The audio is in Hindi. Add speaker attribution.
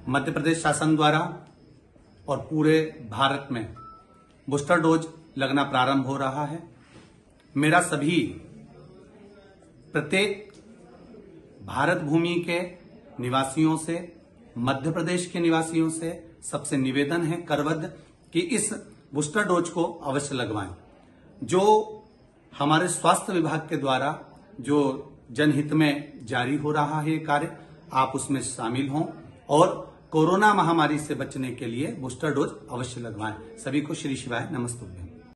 Speaker 1: मध्य प्रदेश शासन द्वारा और पूरे भारत में बूस्टर डोज लगना प्रारंभ हो रहा है। मेरा सभी प्रत्येक भारत भूमि के निवासियों से, मध्य प्रदेश के निवासियों से सबसे निवेदन है करबद्ध कि इस बूस्टर डोज को अवश्य लगवाएं। जो हमारे स्वास्थ्य विभाग के द्वारा जो जनहित में जारी हो रहा है ये कार्य, आप उसमें शामिल हों और कोरोना महामारी से बचने के लिए बूस्टर डोज अवश्य लगवाएं। सभी को श्री शिवाय नमस्तुभ्यं।